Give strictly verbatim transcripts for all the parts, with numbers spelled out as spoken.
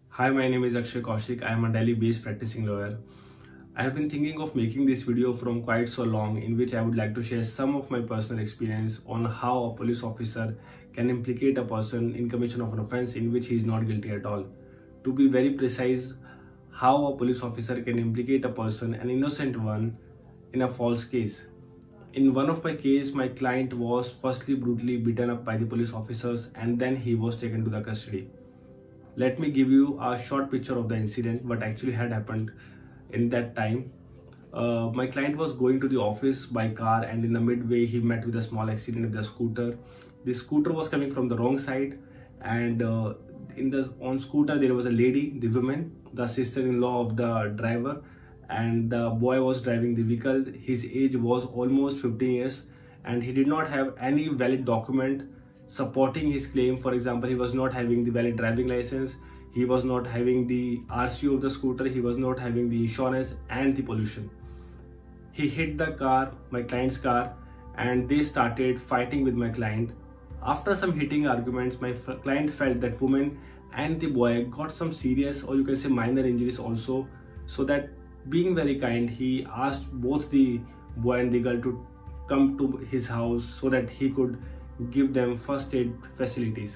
Hi, my name is Akshay Kaushik. I am a Delhi-based practicing lawyer. I have been thinking of making this video from quite so long, in which I would like to share some of my personal experience on how a police officer can implicate a person in commission of an offense in which he is not guilty at all. To be very precise, how a police officer can implicate a person, an innocent one, in a false case. In one of my cases, my client was firstly brutally beaten up by the police officers and then he was taken to the custody. Let me give you a short picture of the incident, what actually had happened in that time. Uh, my client was going to the office by car, and in the midway he met with a small accident with the scooter. The scooter was coming from the wrong side, and uh, in the on scooter there was a lady, the woman, the sister-in-law of the driver, and the boy was driving the vehicle. His age was almost fifteen years and he did not have any valid document supporting his claim. For example, he was not having the valid driving license, he was not having the R C of the scooter, he was not having the insurance and the pollution. He hit the car, my client's car, and they started fighting with my client. After some hitting arguments, my client felt that woman and the boy got some serious, or you can say minor injuries also. So that, being very kind, he asked both the boy and the girl to come to his house so that he could give them first aid facilities.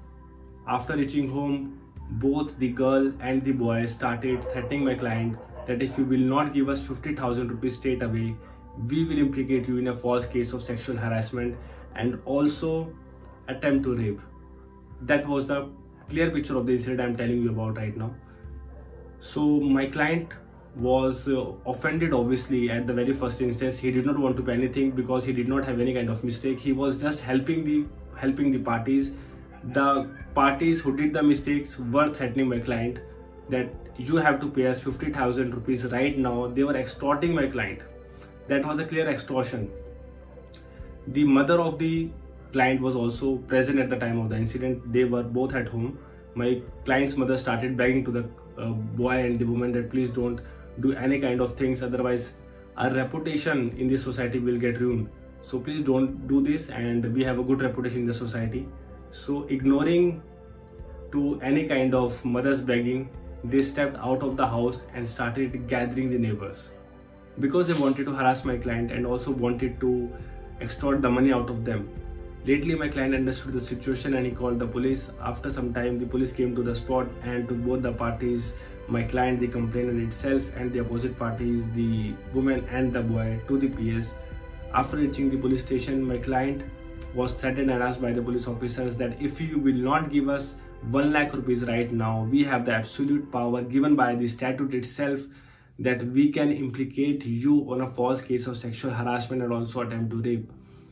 After reaching home, both the girl and the boy started threatening my client that if you will not give us fifty thousand rupees straight away, we will implicate you in a false case of sexual harassment and also attempt to rape. That was the clear picture of the incident I am telling you about right now. So my client was uh, offended obviously at the very first instance. He did not want to pay anything because he did not have any kind of mistake. He was just helping the helping the parties. The parties who did the mistakes were threatening my client that you have to pay us fifty thousand rupees right now. They were extorting my client. That was a clear extortion. The mother of the client was also present at the time of the incident. They were both at home. My client's mother started begging to the uh, boy and the woman that please don't do any kind of things, otherwise our reputation in this society will get ruined. So please don't do this, and we have a good reputation in the society. So ignoring to any kind of mother's begging, they stepped out of the house and started gathering the neighbors because they wanted to harass my client and also wanted to extort the money out of them. Lately, my client understood the situation and he called the police. After some time, the police came to the spot and took both the parties, my client, the complainant itself, and the opposite parties, the woman and the boy, to the P S. After reaching the police station, my client was threatened and asked by the police officers that if you will not give us one lakh rupees right now, we have the absolute power given by the statute itself that we can implicate you on a false case of sexual harassment and also attempt to rape.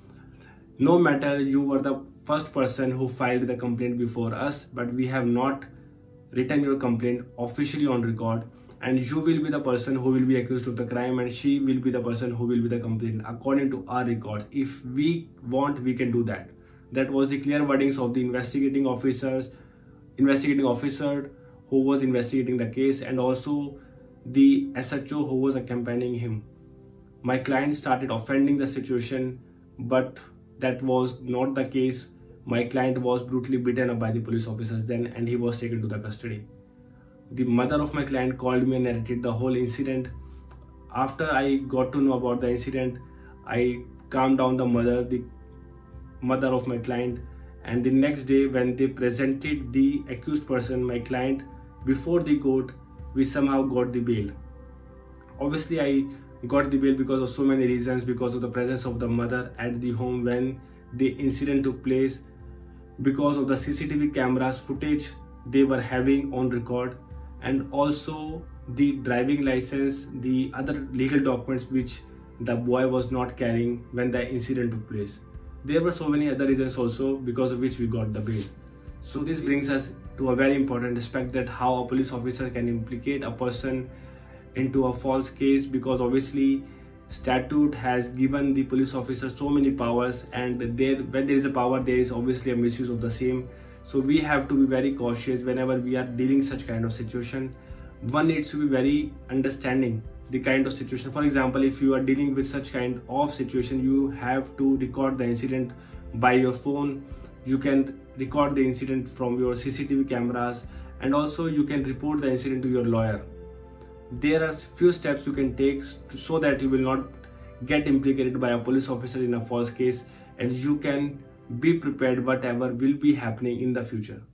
No matter you were the first person who filed the complaint before us, but we have not written your complaint officially on record, and you will be the person who will be accused of the crime and she will be the person who will be the complainant according to our records. If we want, we can do that. That was the clear wordings of the investigating officers, investigating officer who was investigating the case, and also the S H O who was accompanying him. My client started offending the situation, but that was not the case. My client was brutally beaten up by the police officers then and he was taken to the custody. The mother of my client called me and narrated the whole incident. After I got to know about the incident, I calmed down the mother, the mother of my client, and the next day when they presented the accused person, my client, before the court, we somehow got the bail. Obviously, I got the bail because of so many reasons, because of the presence of the mother at the home when the incident took place, because of the C C T V cameras footage they were having on record, and also the driving license, the other legal documents which the boy was not carrying when the incident took place. There were so many other reasons also because of which we got the bail. So this brings us to a very important aspect, that how a police officer can implicate a person into a false case, because obviously statute has given the police officer so many powers, and there when there is a power, there is obviously a misuse of the same. So we have to be very cautious whenever we are dealing such kind of situation. One needs to be very understanding the kind of situation. For example, if you are dealing with such kind of situation, you have to record the incident by your phone. You can record the incident from your C C T V cameras, and also you can report the incident to your lawyer. There are few steps you can take to, so that you will not get implicated by a police officer in a false case, and you can be prepared whatever will be happening in the future.